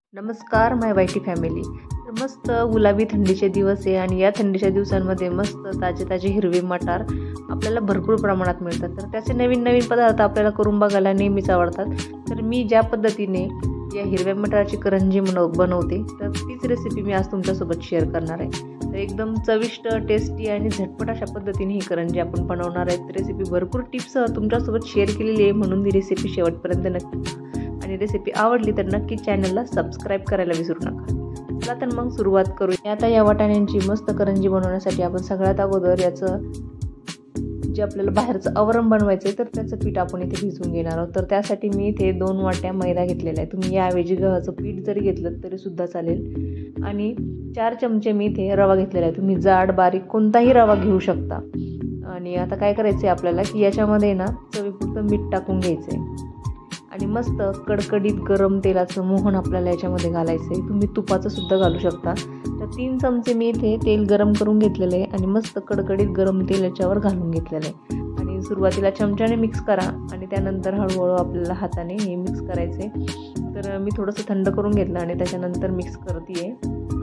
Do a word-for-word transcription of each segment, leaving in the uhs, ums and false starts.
नमस्कार माय YT family. तर मस्त गुलाबी थंडीचे दिवस आहे आणि या थंडीच्या दिवसांमध्ये मस्त ताजे ताजे हिरवे मटार आपल्याला भरपूर प्रमाणात मिळतात. तर त्याचे नवीन नवीन पदार्थ आपल्याला करून बघायला नेहमीच आवडतात. तर मी ज्या पद्धतीने या हिरव्या मटाराची करंजी बनव बनवते तर तीच रेसिपी मी आज तुमच्यासोबत शेअर करणार आहे. तर एकदम चविष्ट, टेस्टी आणि झटपट अशा पद्धतीने ही करंजी आपण बनवणार आहे. रेसिपी भरपूर टिप्ससह तुमच्यासोबत शेअर केलेली आहे, म्हणून ही रेसिपी शेवटपर्यंत नक्की पहा. आणि रेसिपी आवडली तर नक्की चॅनलला सबस्क्राईब करायला विसरू नका. चला तर मग सुरुवात करूया. आता या वाटाण्यांची मस्त करंजी बनवण्यासाठी आपण सगळ्यात अगोदर याचं जे आपल्याला बाहेरचं आवरण बनवायचं आहे तर त्याचं पीठ आपण इथे भिजवून घेणार आहोत. तर त्यासाठी मी इथे दोन वाट्या मैदा घेतलेला आहे. तुम्ही याऐवजी गव्हाचं पीठ जरी घेतलं तरी सुद्धा चालेल. आणि चार चमचे मी इथे रवा घेतलेला आहे. तुम्ही जाड बारीक कोणताही रवा घेऊ शकता. आणि आता काय करायचं आहे आपल्याला की याच्यामध्ये ना चवीपुरतं मीठ टाकून घ्यायचं आहे आणि मस्त कडकडीत गरम तेलाचं मोहन आपल्याला याच्यामध्ये घालायचं आहे. तुम्ही तुपाचं सुद्धा घालू शकता. तर तीन चमचे मी इथे तेल गरम करून घेतलेलं आहे आणि मस्त कडकडीत गरम तेल याच्यावर घालून घेतलेलं आहे. आणि सुरुवातीला चमच्याने मिक्स करा आणि त्यानंतर हळूहळू आपल्याला हाताने हे मिक्स करायचं आहे. तर मी थोडंसं थंड करून घेतलं आणि त्याच्यानंतर मिक्स करते आहे.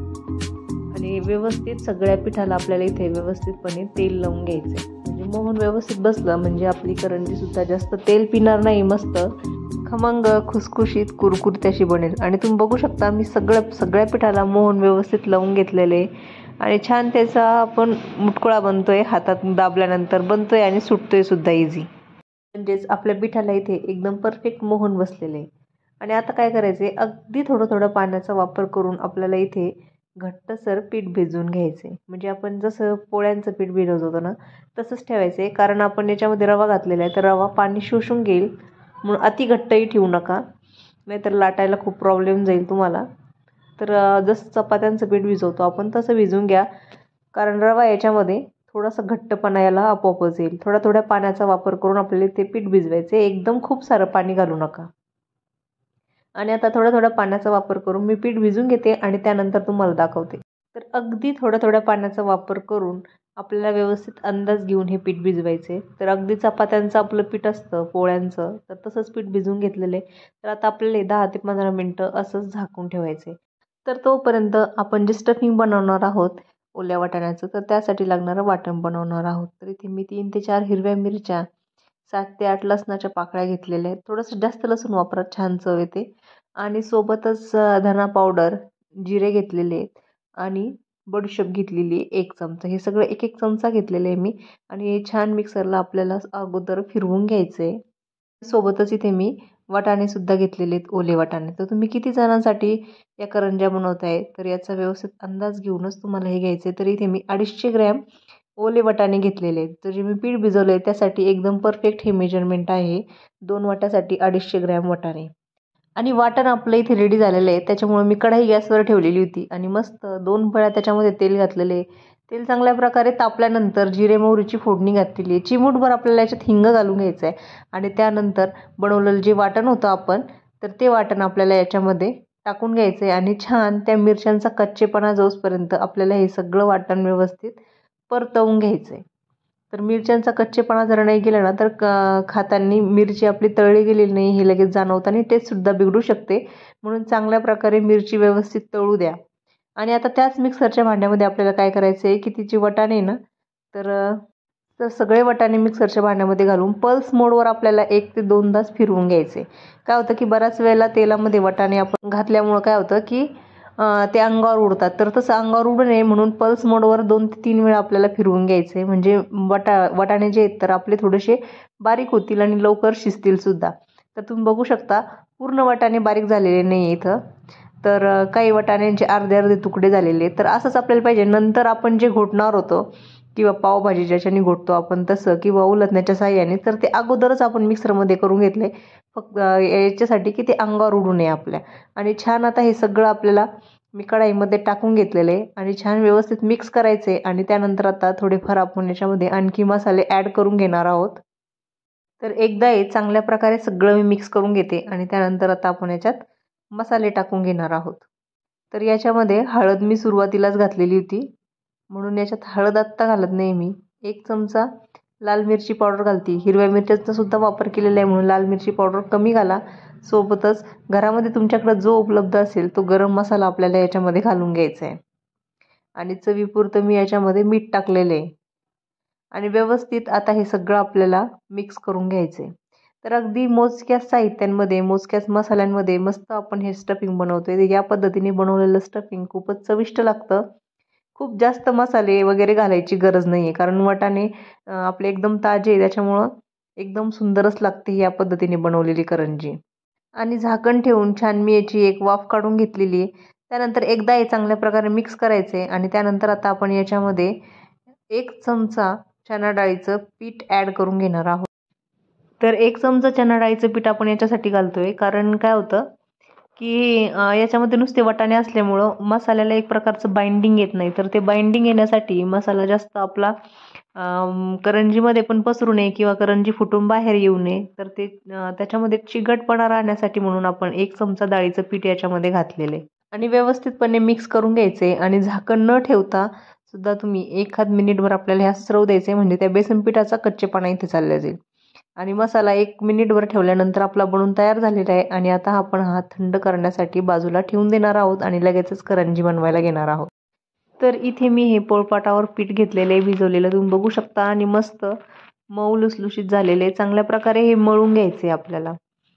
आणि व्यवस्थित सगळ्या पिठाला आपल्याला इथे व्यवस्थितपणे तेल लावून घ्यायचं आहे. म्हणजे मोहन व्यवस्थित बसलं म्हणजे आपली करंजीसुद्धा जास्त तेल पिणार नाही, मस्त खमंग खुसखुशीत कुरकुरीत अशी बनेल. आणि तुम्ही बघू शकता मी सगळं सगळ्या पिठाला मोहन व्यवस्थित लावून घेतलेले आणि छान त्याचा आपण मुटकुळा बनतोय, हातात दाबल्यानंतर बनतोय आणि सुटतोय सुद्धा इझी. म्हणजेच आपल्या पिठाला इथे एकदम परफेक्ट मोहन बसलेले आहे. आणि आता काय करायचे, अगदी थोडं थोडं पाण्याचा वापर करून आपल्याला इथे घट्टसर पीठ भिजवून घ्यायचे. म्हणजे आपण जसं पोळ्यांचं पीठ भिजवतो ना तसंच ठेवायचे, कारण आपण याच्यामध्ये रवा घातलेला आहे तर रवा पाणी शोषून घेईल, म्हणून अति घट्टही ठेवू नका, नाहीतर लाटायला खूप प्रॉब्लेम जाईल तुम्हाला. तर जसं चपात्यांचं पीठ भिजवतो आपण तसं भिजवून घ्या, कारण रवा याच्यामध्ये थोडासा घट्टपणा याला आपोआपच येईल. थोड्या थोड्या पाण्याचा वापर करून आपल्याला ते पीठ भिजवायचे, एकदम खूप सारं पाणी घालू नका. आणि आता थोड्या थोड्या पाण्याचा वापर करून मी पीठ भिजून घेते आणि त्यानंतर तुम्हाला दाखवते. तर अगदी थोड्या थोड्या पाण्याचा वापर करून आपल्याला व्यवस्थित अंदाज घेऊन हे पीठ भिजवायचे. तर अगदी चपात्यांचं आपलं पीठ असतं पोळ्यांचं तर तसंच पीठ भिजवून घेतलेलं आहे. तर आता आपल्याला दहा ते पंधरा मिनटं असंच झाकून ठेवायचे. तर तोपर्यंत आपण जे स्टफिंग बनवणार आहोत ओल्या वाटाण्याचं तर त्यासाठी लागणारं वाटण बनवणार आहोत. तर इथे मी तीन ते चार हिरव्या मिरच्या, सात ते आठ लसणाच्या पाकळ्या घेतलेल्या आहेत. थोडंसं जास्त लसूण वापरा, छान चव येते. आणि सोबतच धना पावडर, जिरे घेतलेले आहेत आणि बडीशेप घेतलेली एक चमचा. हे सगळं एक एक चमचा घेतलेलं आहे मी. आणि हे छान मिक्सरला आपल्याला अगोदर फिरवून घ्यायचं आहे. सोबतच इथे मी वाटाणे सुद्धा घेतलेले आहेत, ओले वाटाणे. तर तुम्ही किती जणांसाठी या करंज्या बनवताय तर याचा व्यवस्थित अंदाज घेऊनच तुम्हाला हे घ्यायचं आहे. तर इथे मी अडीचशे ग्रॅम ओले वाटाणे घेतलेले आहेत. तर जे मी पीठ भिजवलं आहे त्यासाठी एकदम परफेक्ट हे मेजरमेंट आहे. दोन वाट्यासाठी अडीचशे ग्रॅम वाटाणे. आणि वाटण आपलं इथे रेडी झालेलं आहे. त्याच्यामुळे मी कढई गॅसवर ठेवलेली होती आणि मस्त दोन पळ्या त्याच्यामध्ये तेल घातलेले. तेल चांगल्या प्रकारे तापल्यानंतर जिरे मोहरीची फोडणी घातलेली आहे. चिमूटभर आपल्याला याच्यात हिंग घालून घ्यायचं आहे. आणि त्यानंतर बनवलेलं जे वाटण होतं आपण तर ते वाटण आपल्याला याच्यामध्ये टाकून घ्यायचं आहे. आणि छान त्या मिरच्यांचा कच्चेपणा जाऊसपर्यंत आपल्याला हे सगळं वाटण व्यवस्थित परतवून घ्यायचं आहे. तर मिरच्यांचा कच्चेपणा जर नाही गेला ना तर क खाताना मिरची आपली तळली गेलेली नाही हे लगेच जाणवतं आणि टेस्टसुद्धा बिघडू शकते. म्हणून चांगल्या प्रकारे मिरची व्यवस्थित तळू द्या. आणि आता त्याच मिक्सरच्या भांड्यामध्ये आपल्याला काय करायचं आहे की तिची वाटाणे ना तर तर सगळे वाटाणे मिक्सरच्या भांड्यामध्ये घालून पल्स मोडवर आपल्याला एक ते दोन तास फिरवून घ्यायचे. काय होतं की बऱ्याच वेळेला तेलामध्ये वाटाणे आपण घातल्यामुळं काय होतं की ते अंगावर उडतात. तर तसं अंगावर उडू नये म्हणून पल्स मोडवर दोन ते तीन वेळा आपल्याला फिरवून घ्यायचं आहे. म्हणजे वाटा वाटाणे जे आहेत तर आपले थोडेसे बारीक होतील आणि लवकर शिजतील सुद्धा. तर तुम्ही बघू शकता पूर्ण वाटाणे बारीक झालेले नाही इथं, तर काही वाटाण्यांचे अर्धे अर्धे तुकडे झालेले. तर असंच आपल्याला पाहिजे. नंतर आपण जे घोटणार होतो किंवा पावभाजी ज्याच्याने घोटतो आपण तसं किंवा उलटण्याच्या साह्याने तर ते अगोदरच आपण मिक्सरमध्ये करून घेतले, फक्त याच्यासाठी की ते अंगावर उडू नये आपल्या. आणि छान आता हे सगळं आपल्याला मी कढाईमध्ये टाकून घेतलेलं आहे आणि छान व्यवस्थित मिक्स करायचे. आणि त्यानंतर आता थोडेफार आपण याच्यामध्ये आणखी मसाले ॲड करून घेणार आहोत. तर एकदा हे चांगल्या प्रकारे सगळं मी मिक्स करून घेते आणि त्यानंतर आता आपण याच्यात मसाले टाकून घेणार आहोत. तर याच्यामध्ये हळद मी सुरुवातीलाच घातलेली होती म्हणून याच्यात हळद आत्ता घालत नाही मी. एक चमचा लाल मिरची पावडर घालते. हिरव्या मिरच्याचा सुद्धा वापर केलेला आहे म्हणून लाल मिरची पावडर कमी घाला. सोबतच घरामध्ये तुमच्याकडे जो उपलब्ध असेल तो गरम मसाला आपल्याला याच्यामध्ये घालून घ्यायचा आहे आणि चवीपुरतं मी याच्यामध्ये मीठ टाकलेलं आहे आणि व्यवस्थित आता हे सगळं आपल्याला मिक्स करून घ्यायचं आहे. तर अगदी मोजक्याच साहित्यांमध्ये मोजक्याच मसाल्यांमध्ये मस्त आपण हे स्टफिंग बनवतोय. या पद्धतीने बनवलेलं स्टफिंग खूपच चविष्ट लागतं. खूप जास्त मसाले वगैरे घालायची गरज नाही आहे, कारण वाटाणे आपले एकदम ताजे आहे, त्याच्यामुळं एकदम सुंदरच लागते या पद्धतीने बनवलेली करंजी. आणि झाकण ठेवून छान मी याची एक वाफ काढून घेतलेली आहे. त्यानंतर एकदा हे चांगल्या प्रकारे मिक्स करायचे आणि त्यानंतर आता आपण याच्यामध्ये एक चमचा चणा डाळीचं पीठ ॲड करून घेणार आहोत. तर एक चमचा चणा डाळीचं पीठ आपण याच्यासाठी घालतोय, कारण काय होतं की याच्यामध्ये नुसते वाटाणे असल्यामुळं मसाल्याला एक प्रकारचं बाइंडिंग येत नाही. तर ते बाइंडिंग येण्यासाठी मसाला जास्त आपला करंजीमध्ये पण पसरू नये किंवा करंजी फुटून बाहेर येऊ नये, तर ते त्याच्यामध्ये चिकटपणा राहण्यासाठी म्हणून आपण एक चमचा डाळीचं पीठ याच्यामध्ये घातलेलं आहे आणि व्यवस्थितपणे मिक्स करून घ्यायचे आणि झाकण न ठेवता सुद्धा तुम्ही एखाद मिनिटभर आपल्याला ह्या सरव द्यायचे, म्हणजे त्या बेसन पिठाचा कच्चेपणा इथे चालला जाईल. आणि मसाला एक मिनिटभर ठेवल्यानंतर आपला बनून तयार झालेला आहे आणि आता आपण हा थंड करण्यासाठी बाजूला ठेवून देणार आहोत आणि लगेचच करंजी बनवायला घेणार आहोत. तर इथे मी हे पोळपाटावर पीठ घेतलेलं आहे भिजवलेलं, तुम्ही बघू शकता आणि मस्त मऊ लुसलुशीत झालेले आहे. चांगल्या प्रकारे हे मळून घ्यायचे आपल्याला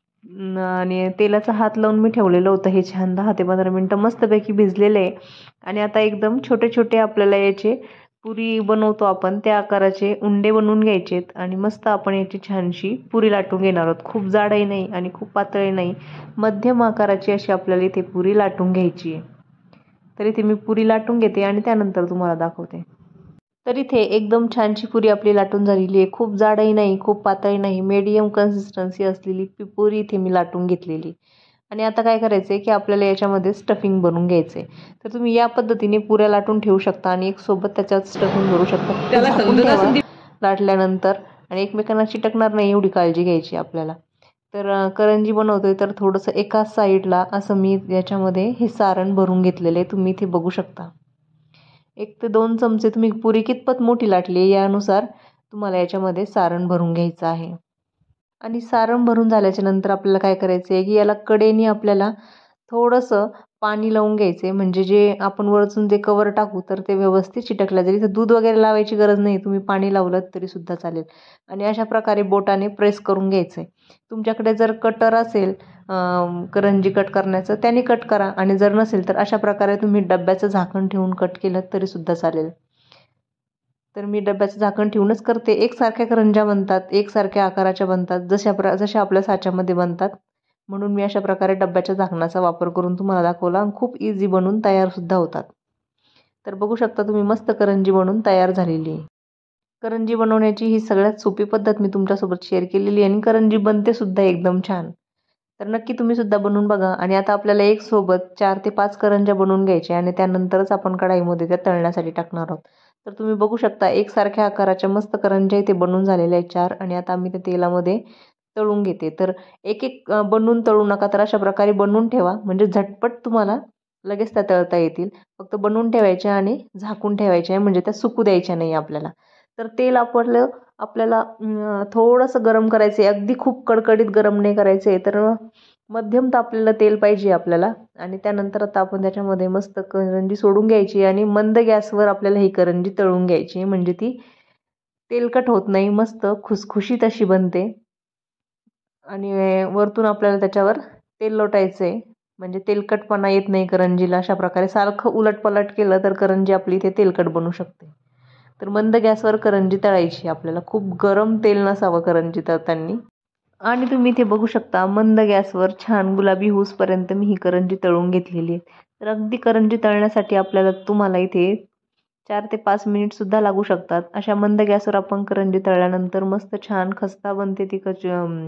आणि तेलाचा हात लावून मी ठेवलेलं होतं. हे छान दहा ते पंधरा मिनटं मस्तपैकी भिजलेलं आहे आणि आता एकदम छोटे छोटे आपल्याला याचे पुरी बनवतो आपण त्या आकाराचे उंडे बनवून घ्यायचेत आणि मस्त आपण याची छानशी पुरी लाटून घेणार आहोत. खूप जाडही नाही आणि खूप पातळही नाही, मध्यम आकाराची अशी आपल्याला इथे पुरी लाटून घ्यायची आहे. तर इथे मी पुरी लाटून घेते आणि त्यानंतर तुम्हाला दाखवते. तर इथे एकदम छानशी पुरी आपली लाटून झालेली आहे. खूप जाडही नाही, खूप पातळही नाही, मीडियम कन्सिस्टन्सी असलेली पुरी इथे मी लाटून घेतलेली. आणि आता काय करायचं आहे की आपल्याला याच्यामध्ये स्टफिंग बनवून घ्यायचं आहे. तर तुम्ही या पद्धतीने पुऱ्या लाटून ठेवू शकता आणि एक सोबत त्याच्यात स्टफिंग भरू शकता. त्याला झाकून ठेवा लाटल्यानंतर आणि एकमेकांना चिटकणार नाही एवढी काळजी घ्यायची आपल्याला. तर करंजी बनवतोय तर थोडंसं एका साईडला असं मी याच्यामध्ये हे सारण भरून घेतलेलं आहे, तुम्ही इथे बघू शकता. एक ते दोन चमचे तुम्ही पुरी कितपत मोठी लाटली यानुसार तुम्हाला याच्यामध्ये सारण भरून घ्यायचं आहे. आणि सारण भरून झाल्याच्या नंतर आपल्याला काय करायचं आहे की याला कडेने आपल्याला थोडंसं पाणी लावून घ्यायचं आहे, म्हणजे जे आपण वरतून जे कवर टाकू तर ते व्यवस्थित चिटकलं जाईल. इथं दूध वगैरे लावायची गरज नाही, तुम्ही पाणी लावलं तरीसुद्धा चालेल. आणि अशा प्रकारे बोटाने प्रेस करून घ्यायचं आहे. तुमच्याकडे जर कटर असेल करंजी कट करण्याचं त्याने कट करा आणि जर नसेल तर अशा प्रकारे तुम्ही डब्याचं झाकण ठेवून कट केलं तरीसुद्धा चालेल. तर मी डब्याचं झाकण ठेवूनच करते. एकसारख्या करंज्या बनतात, एकसारख्या आकाराच्या बनतात, जशा प्र जशा आपल्या साच्यामध्ये बनतात, म्हणून मी अशा प्रकारे डब्याच्या झाकणाचा वापर करून तुम्हाला दाखवला आणि खूप इझी बनून तयारसुद्धा होतात. तर बघू शकता तुम्ही मस्त करंजी बनून तयार झालेली आहे. करंजी बनवण्याची ही सगळ्यात सोपी पद्धत मी तुमच्यासोबत शेअर केलेली आहे आणि करंजी बनते सुद्धा एकदम छान. तर नक्की तुम्ही सुद्धा बनवून बघा. आणि आता आपल्याला एक सोबत चार ते पाच करंज्या बनवून घ्यायच्या आणि त्यानंतरच आपण कढाईमध्ये त्या तळण्यासाठी टाकणार आहोत. तर तुम्ही बघू शकता एकसारख्या आकाराच्या मस्त करंज्या इथे बनवून झालेल्या आहेत चार आणि आता आम्ही त्या तेलामध्ये तळून घेते. तर एक एक बनवून तळू नका, तर अशा प्रकारे बनवून ठेवा, म्हणजे झटपट तुम्हाला लगेच त्या तळता येतील. फक्त बनवून ठेवायच्या आणि झाकून ठेवायच्या आहे, म्हणजे त्या सुकू द्यायच्या नाही आपल्याला. तर तेल आपलं आपल्याला थोडंसं गरम करायचं आहे, अगदी खूप कडकडीत गरम नाही करायचं आहे, तर मध्यम तापलेलं तेल पाहिजे आपल्याला. आणि त्यानंतर आता आपण त्याच्यामध्ये मस्त करंजी सोडून घ्यायची आणि मंद गॅसवर आपल्याला ही करंजी तळून घ्यायची, म्हणजे ती तेलकट होत नाही, मस्त खुसखुशीत अशी बनते. आणि वरतून आपल्याला त्याच्यावर तेल लोटायचं आहे, म्हणजे तेलकटपणा येत नाही करंजीला. अशा प्रकारे सारखं उलटपलट केलं तर करंजी आपली इथे तेलकट बनू शकते. तर मंद गॅसवर करंजी तळायची आपल्याला, खूप गरम तेल नसावं करंजी तळताना. आणि तुम्ही इथे बघू शकता मंद गॅसवर छान गुलाबी होऊसपर्यंत मी ही करंजी तळून घेतलेली आहे. तर अगदी करंजी तळण्यासाठी आपल्याला तुम्हाला इथे चार ते पाच मिनिटसुद्धा लागू शकतात. अशा मंद गॅसवर आपण करंजी तळल्यानंतर मस्त छान खस्ता बनते ती कच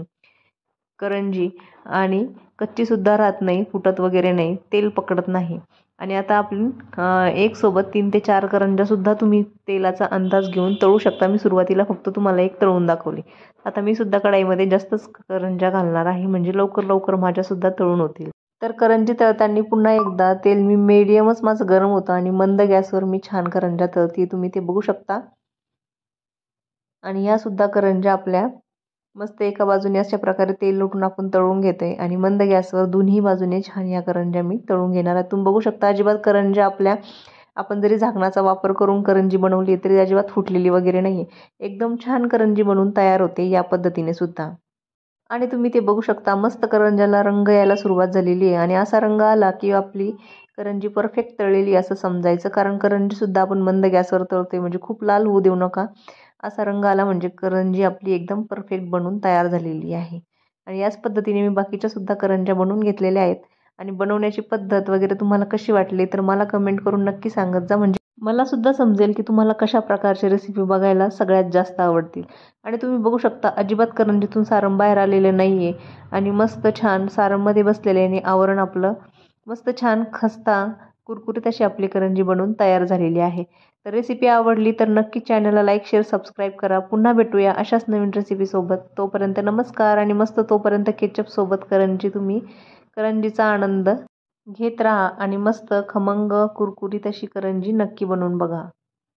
करंजी आणि कच्चीसुद्धा राहत नाही, फुटत वगैरे नाही, तेल पकडत नाही. आणि आता आपण एक सोबत तीन ते चार करंज्यासुद्धा तुम्ही तेलाचा अंदाज घेऊन तळू शकता. मी सुरुवातीला फक्त तुम्हाला एक तळून दाखवली. आता मी सुद्धा कढाईमध्ये जास्तच करंज्या घालणार आहे, म्हणजे लवकर लवकर माझ्यासुद्धा तळून होतील. तर करंजी तळताना पुन्हा एकदा तेल मी मीडियमच माझं गरम होतं आणि मंद गॅसवर मी छान करंज्या तळते, तुम्ही ते बघू शकता. आणि ह्या सुद्धा करंज्या आपल्या मस्त एका बाजूने अशा प्रकारे तेल लुटून आपण तळून घेतोय आणि मंद गॅसवर दोन्ही बाजूने छान या करंज्या मी तळून घेणार आहे. तुम्ही बघू शकता अजिबात करंज्या आपल्या आपण जरी झाकणाचा वापर करून करंजी बनवली तरी अजिबात फुटलेली वगैरे नाही आहे. एकदम छान करंजी बनवून तयार होते या पद्धतीने सुद्धा. आणि तुम्ही ते बघू शकता मस्त करंज्याला रंग यायला सुरुवात झालेली आहे आणि असा रंग आला की आपली करंजी परफेक्ट तळलेली असं समजायचं. कारण करंजीसुद्धा आपण मंद गॅसवर तळतोय म्हणजे खूप लाल होऊ देऊ नका. असा रंग आला म्हणजे करंजी आपली एकदम परफेक्ट बनून तयार झालेली आहे. आणि याच पद्धतीने मी बाकीच्या सुद्धा करंज्या बनवून घेतलेल्या आहेत. आणि बनवण्याची पद्धत वगैरे तुम्हाला कशी वाटली तर मला कमेंट करून नक्की सांगत जा, म्हणजे मला सुद्धा समजेल की तुम्हाला कशा प्रकारची रेसिपी बघायला सगळ्यात जास्त आवडतील. आणि तुम्ही बघू शकता अजिबात करंजीतून सारण बाहेर आलेलं नाही आहे आणि मस्त छान सारणमध्ये बसलेले आणि आवरण आपलं मस्त छान खस्ता कुरकुरीत अशी आपली करंजी बनवून तयार झालेली आहे. तर रेसिपी आवडली तर नक्की चॅनलला लाईक शेअर सबस्क्राईब करा. पुन्हा भेटूया अशाच नवीन रेसिपीसोबत. तोपर्यंत नमस्कार. आणि मस्त तोपर्यंत केचपसोबत करंजी तुम्ही करंजीचा आनंद घेत राहा आणि मस्त खमंग कुरकुरीत अशी करंजी नक्की बनवून बघा.